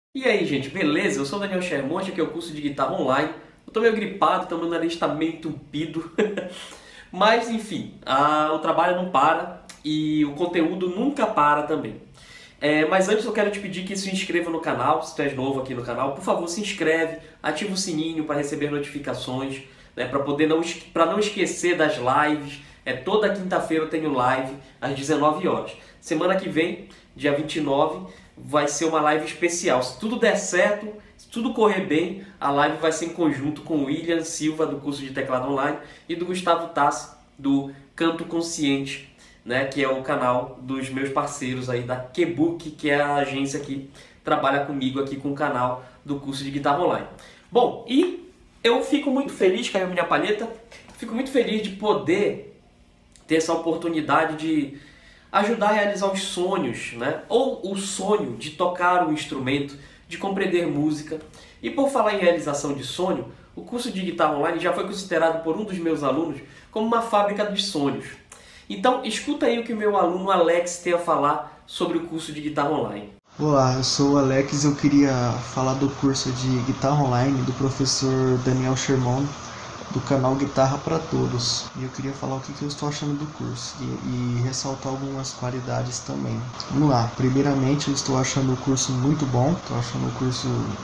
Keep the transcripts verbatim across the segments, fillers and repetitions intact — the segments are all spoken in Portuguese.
E aí, gente, beleza? Eu sou o Daniel Schermonte, aqui é o curso de guitarra online. Eu tô meio gripado, então meu nariz tá meio entupido. Mas, enfim, a, o trabalho não para e o conteúdo nunca para também. É, mas antes eu quero te pedir que se inscreva no canal, se tu és novo aqui no canal. Por favor, se inscreve, ativa o sininho para receber notificações, né, para poder não, para não esquecer das lives. É, toda quinta-feira eu tenho live às dezenove horas. Semana que vem, dia vinte e nove, vai ser uma live especial. Se tudo der certo, se tudo correr bem, a live vai ser em conjunto com o William Silva, do curso de teclado online, e do Gustavo Tassi, do Canto Consciente, né, que é o canal dos meus parceiros aí da Kebook, que é a agência que trabalha comigo aqui com o canal do curso de guitarra online. Bom, e eu fico muito feliz, caiu minha palheta, fico muito feliz de poder ter essa oportunidade de ajudar a realizar os sonhos, né? Ou o sonho de tocar um instrumento, de compreender música. E por falar em realização de sonho, o curso de guitarra online já foi considerado por um dos meus alunos como uma fábrica dos sonhos. Então, escuta aí o que o meu aluno Alex tem a falar sobre o curso de guitarra online. Olá, eu sou o Alex e eu queria falar do curso de guitarra online do professor Daniel Schermonte, do canal Guitarra para Todos. E eu queria falar o que eu estou achando do curso e, e ressaltar algumas qualidades também. Vamos lá, primeiramente eu estou achando o curso muito bom, estou achando o curso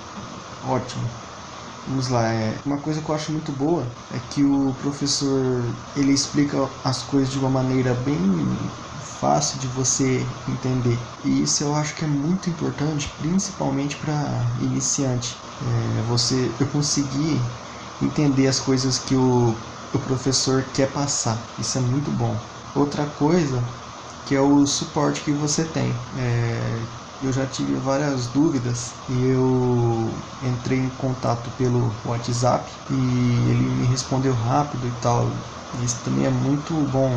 ótimo. Vamos lá, é, uma coisa que eu acho muito boa é que o professor ele explica as coisas de uma maneira bem fácil de você entender, e isso eu acho que é muito importante, principalmente para iniciante. É, você, eu consegui entender as coisas que o, o professor quer passar, isso é muito bom. Outra coisa que é o suporte que você tem. É, eu já tive várias dúvidas e eu entrei em contato pelo WhatsApp e ele me respondeu rápido e tal. Isso também é muito bom,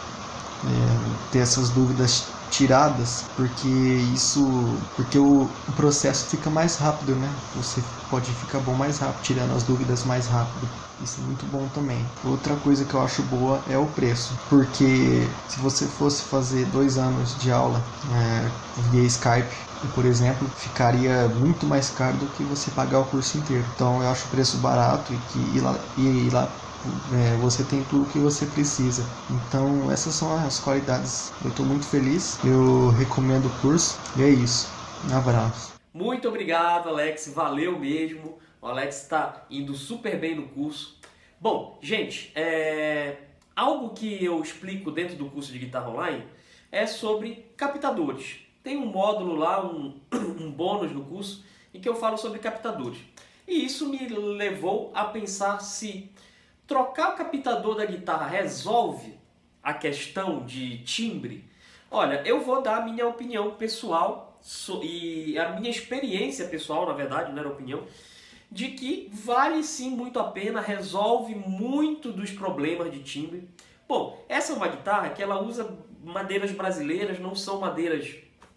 é, ter essas dúvidas tiradas, porque isso, porque o, o processo fica mais rápido, né? Você pode ficar bom mais rápido, tirando as dúvidas mais rápido. Isso é muito bom também. Outra coisa que eu acho boa é o preço, porque se você fosse fazer dois anos de aula é, via Skype, por exemplo, ficaria muito mais caro do que você pagar o curso inteiro. Então eu acho o preço barato e que ir lá, ir lá É, você tem tudo o que você precisa. Então essas são as qualidades. Eu estou muito feliz, eu recomendo o curso e é isso. Um abraço. Muito obrigado, Alex, valeu mesmo. O Alex está indo super bem no curso. Bom, gente, é... algo que eu explico dentro do curso de guitarra online é sobre captadores. Tem um módulo lá, um, um bônus no curso, em que eu falo sobre captadores. E isso me levou a pensar se trocar o captador da guitarra resolve a questão de timbre. Olha, eu vou dar a minha opinião pessoal e a minha experiência pessoal, na verdade, não era opinião, de que vale sim muito a pena, resolve muito dos problemas de timbre. Bom, essa é uma guitarra que ela usa madeiras brasileiras, não são madeiras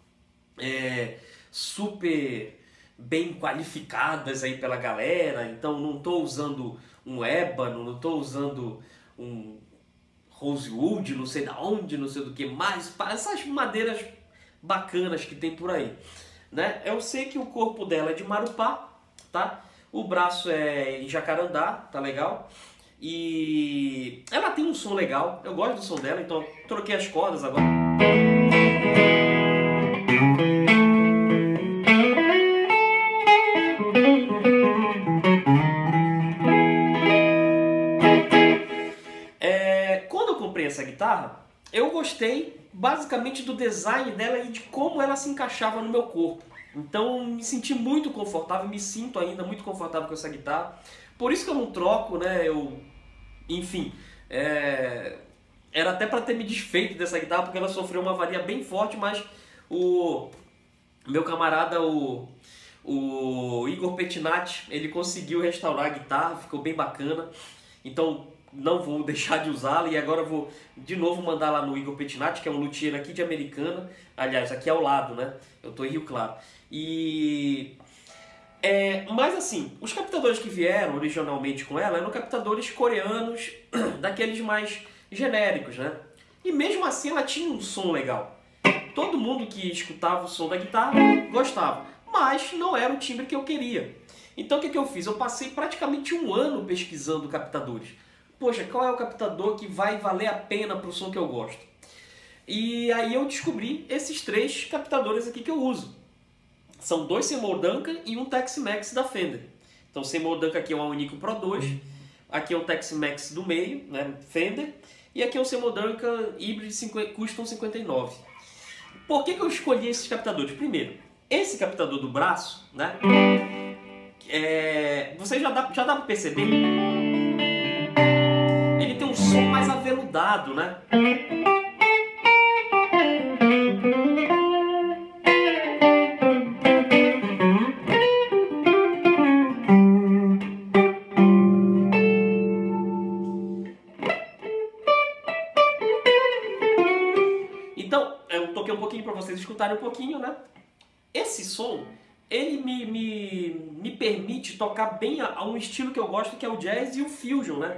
é, super bem qualificadas aí pela galera, então não estou usando um ébano, não estou usando um rosewood, não sei da onde, não sei do que mais, essas madeiras bacanas que tem por aí, né? Eu sei que o corpo dela é de marupá, tá? O braço é em jacarandá, tá legal? E ela tem um som legal, eu gosto do som dela, então eu troquei as cordas agora. Essa guitarra, eu gostei basicamente do design dela e de como ela se encaixava no meu corpo. Então me senti muito confortável, me sinto ainda muito confortável com essa guitarra. Por isso que eu não troco, né? Eu, enfim, é... era até para ter me desfeito dessa guitarra porque ela sofreu uma avaria bem forte, mas o meu camarada, o, o Igor Pettinati, ele conseguiu restaurar a guitarra, ficou bem bacana. Então não vou deixar de usá-la e agora vou de novo mandar lá no Igor Pettinati, que é um luthier aqui de Americana. Aliás, aqui ao lado, né? Eu tô em Rio Claro. E... É, mas assim, os captadores que vieram originalmente com ela eram captadores coreanos, daqueles mais genéricos, né? E mesmo assim ela tinha um som legal. Todo mundo que escutava o som da guitarra gostava. mas não era o timbre que eu queria. Então o que, que eu fiz? Eu passei praticamente um ano pesquisando captadores. Poxa, qual é o captador que vai valer a pena para o som que eu gosto? E aí eu descobri esses três captadores aqui que eu uso. São dois Seymour Duncan e um Tex-Mex da Fender. Então o Seymour Duncan aqui é um Unico Pro dois, aqui é um Tex-Mex do meio, né, Fender, e aqui é um Seymour Duncan Hybrid Custom cinquenta e nove. Por que, que eu escolhi esses captadores? Primeiro, esse captador do braço, né, é, você já dá, já dá para perceber, ele tem um som mais aveludado, né? Então, eu toquei um pouquinho para vocês escutarem um pouquinho, né? Esse som, ele me, me, me permite tocar bem a, a um estilo que eu gosto, que é o jazz e o fusion, né?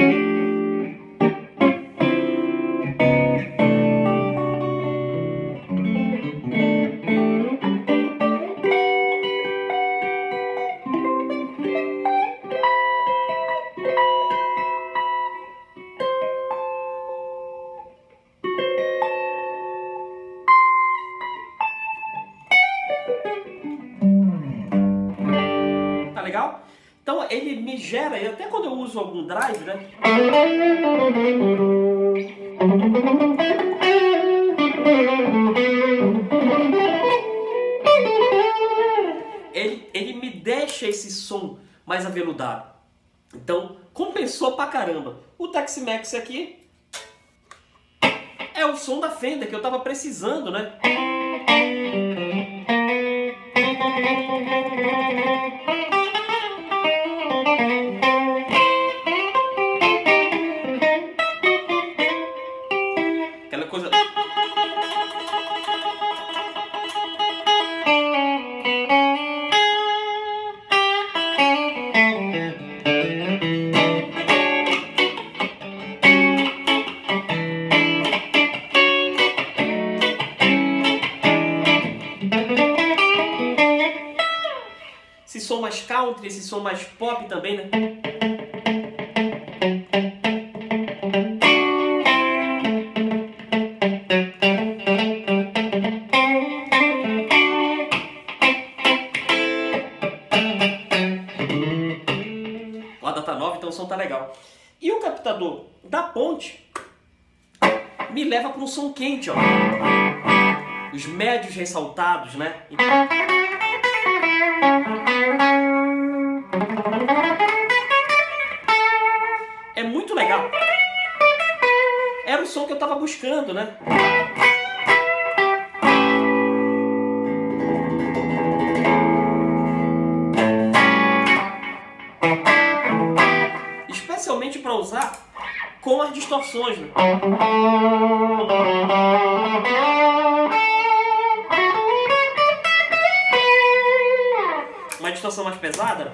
Tá legal? Então ele me gera, e até quando eu uso algum drive, né? Ele, ele me deixa esse som mais aveludado. Então compensou pra caramba. O Tex-Mex aqui é o som da Fender que eu tava precisando, né? Aquela coisa... Esse som mais country, esse som mais pop também, né? A data nova, então o som tá legal. E o captador da ponte me leva para um som quente, ó. Os médios ressaltados, né? É muito legal. Era o som que eu tava buscando, né? Especialmente para usar com as distorções, né? Uma distorção mais pesada.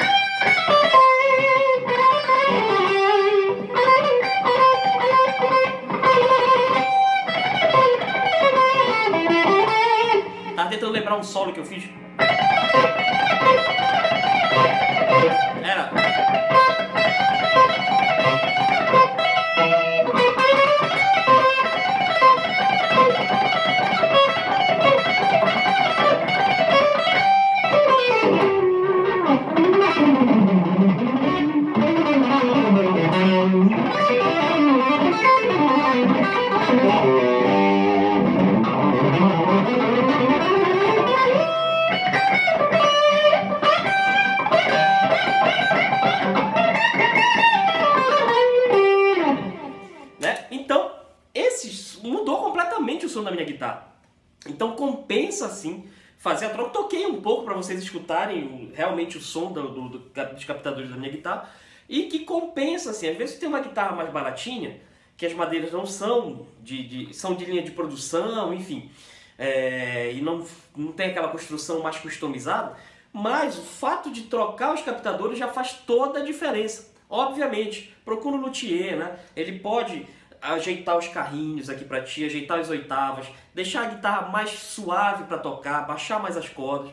Tava tentando lembrar um solo que eu fiz. Era. O som da minha guitarra. Então compensa sim fazer a troca. Toquei um pouco para vocês escutarem realmente o som do, do, do, dos captadores da minha guitarra, e que compensa assim. Às vezes você tem uma guitarra mais baratinha, que as madeiras não são de, de, são de linha de produção, enfim, é, e não, não tem aquela construção mais customizada, mas o fato de trocar os captadores já faz toda a diferença. Obviamente, procura um luthier, né? Ele pode ajeitar os carrinhos aqui para ti, ajeitar as oitavas, deixar a guitarra mais suave para tocar, baixar mais as cordas.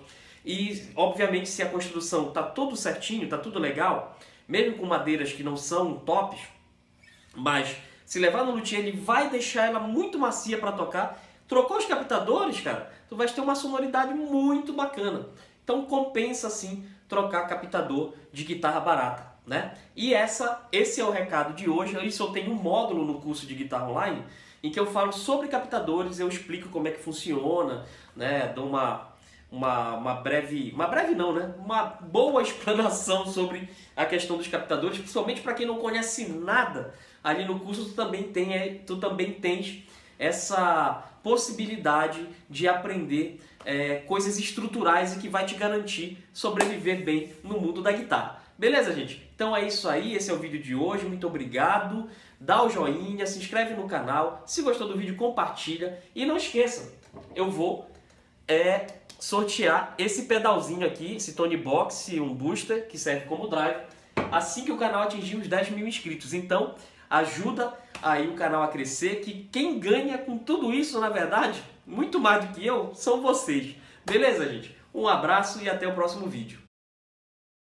E, obviamente, se a construção tá tudo certinho, tá tudo legal, mesmo com madeiras que não são tops, mas se levar no luthier, ele vai deixar ela muito macia para tocar. Trocou os captadores, cara, tu vai ter uma sonoridade muito bacana. Então compensa sim trocar captador de guitarra barata, né? E essa, esse é o recado de hoje. Isso eu tenho um módulo no curso de guitarra online em que eu falo sobre captadores, eu explico como é que funciona, né? Dou uma, uma, uma breve, uma breve não, né? Uma boa explanação sobre a questão dos captadores, principalmente para quem não conhece nada. Ali no curso tu também, tem, tu também tens essa possibilidade de aprender é, coisas estruturais e que vai te garantir sobreviver bem no mundo da guitarra. Beleza, gente? Então é isso aí, esse é o vídeo de hoje, muito obrigado, dá o joinha, se inscreve no canal, se gostou do vídeo compartilha e não esqueça, eu vou é, sortear esse pedalzinho aqui, esse Tone Box, um booster que serve como drive, assim que o canal atingir os dez mil inscritos. Então ajuda aí o canal a crescer, que quem ganha com tudo isso, na verdade, muito mais do que eu, são vocês. Beleza, gente? Um abraço e até o próximo vídeo.